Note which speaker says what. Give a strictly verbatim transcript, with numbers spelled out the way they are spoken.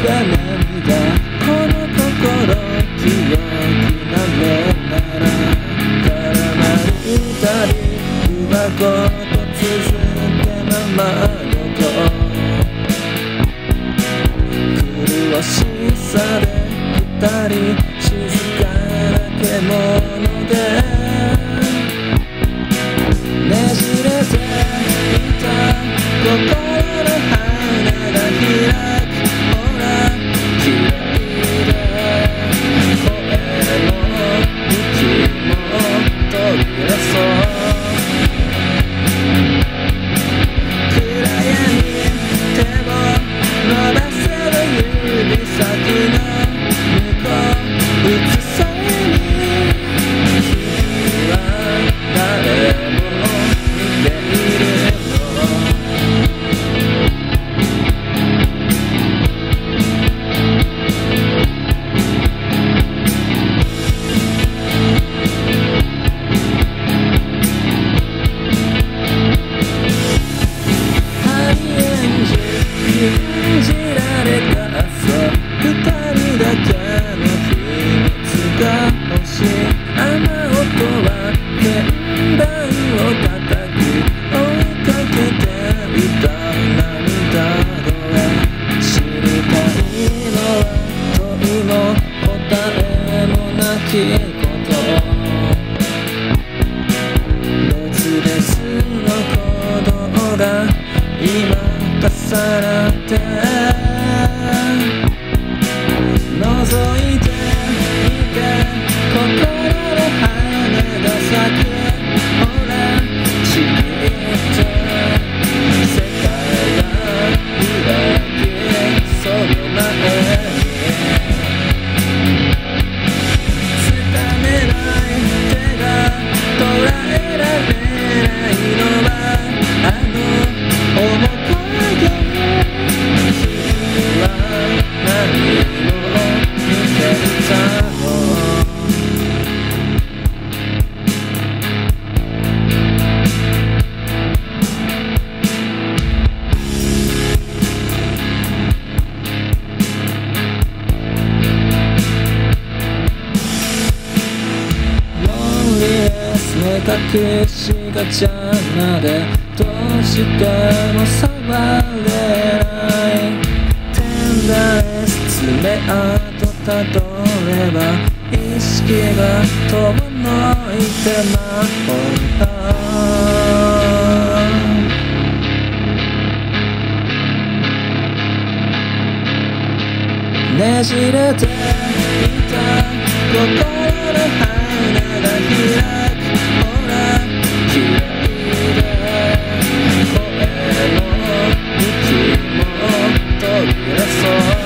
Speaker 1: が涙この心清きなめなら絡まるたび上ごと続けままごと苦しさで二人静かな獣でねじれていた心の花が開くほら綺麗で声も息も途切れそう暗闇手を伸ばせる指先の向こう映さえに君は誰も見ているのハイエンジ信じられた朝二人だけの秘密が欲しい雨音は鍵盤を叩き追いかけて歌う涙声知りたいのは問いも答えもなきこと別々の鼓動が今重なって覗いてみて心の花が咲くほらちぎって世界が開きその前につかめない手が捉えられないのはあの面影君は何を見ていたの目隠しがちゃなでどうしても触れないテンダーレス爪痕たどれば意識が遠のいてまうだねじれていた心の花が開くほら綺麗で声も息も途切れそう